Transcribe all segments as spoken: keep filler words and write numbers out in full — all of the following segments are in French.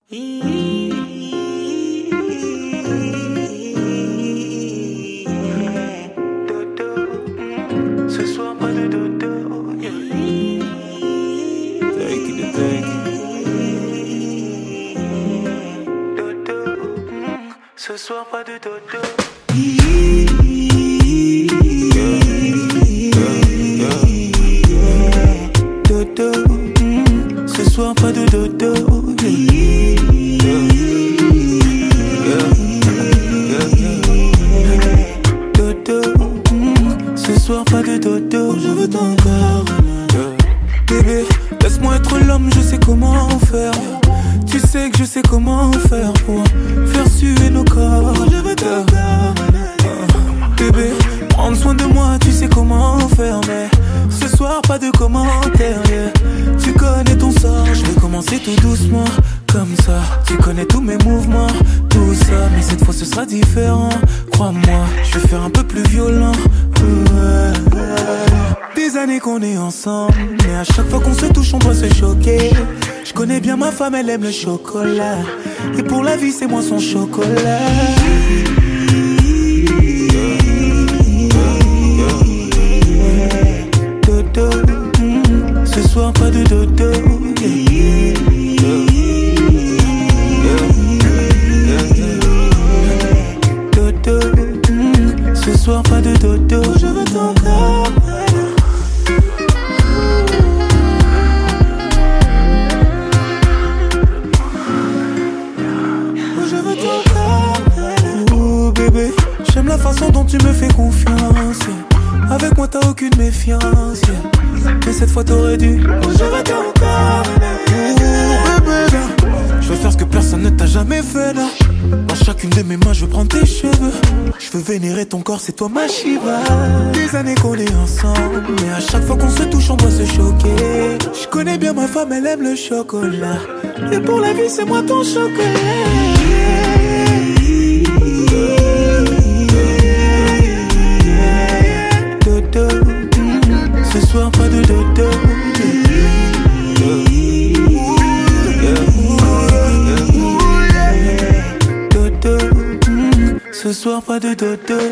Ce soir pas de dodo, yeah. Take it, take it. Dodo, ce soir pas de dodo. Dodo, ce soir pas de dodo. Ce soir pas de dodo, je veux ton corps. Bébé, laisse-moi être l'homme, je sais comment faire. Tu sais que je sais comment faire pour faire suer nos corps. Je veux ton corps. Bébé, prendre soin de moi, tu sais comment faire. Mais ce soir pas de commentaires, yeah. Tu connais ton sort, je vais commencer tout doucement. Comme ça, tu connais tous mes mouvements, tout ça. Mais cette fois ce sera différent, crois-moi, je vais faire un peu plus violent. Ouais. Des années qu'on est ensemble, mais à chaque fois qu'on se touche on doit se choquer. Je connais bien ma femme, elle aime le chocolat, et pour la vie c'est moi son chocolat. Dodo, mm, ce soir pas de dodo, yeah. Dodo, mm, ce soir pas de dodo. Je veux ton corps. Je veux ton corps. Oh bébé, j'aime la façon dont tu me fais confiance. Avec moi t'as aucune méfiance, mais cette fois t'aurais dû. Oh, je veux ton corps. Oh bébé, je veux faire ce que personne ne t'a jamais fait là. Dans chacune de mes mains je veux prendre tes cheveux. Je veux vénérer ton corps, c'est toi ma Shiva. Des années qu'on est ensemble, mais à chaque fois qu'on se touche on doit se choquer. Je connais bien ma femme, elle aime le chocolat, et pour la vie c'est moi ton chocolat. Dodo, mm, ce soir pas de dodo. Dodo, mm, ce soir pas de dodo.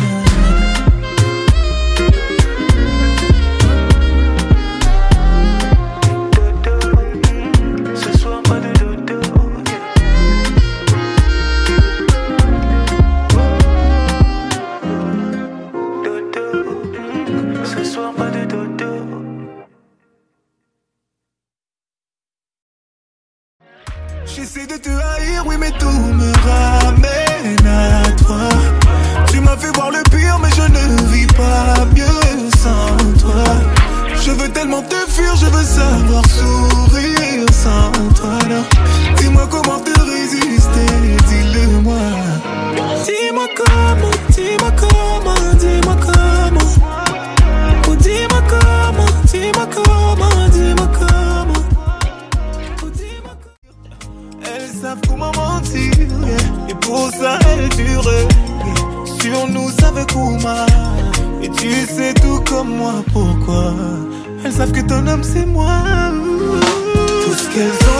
J'essaie de te haïr, oui, mais tout me ramène à toi. Tu m'as fait voir le pire, mais je ne vis pas mieux sans toi. Je veux tellement te fuir, je veux savoir sourire sans toi. Alors, dis-moi comment te résister, dis-le-moi. Dis-moi comment, dis-moi comment, dis-moi comment. Oh, dis-moi comment, dis-moi comment, dis-moi comment. Elles savent comment mentir, yeah. Et pour ça elles durent, yeah. Sur nous ça veut comment. Et tu sais tout comme moi pourquoi. Elles savent que ton homme c'est moi. Tout ce qu'elles ont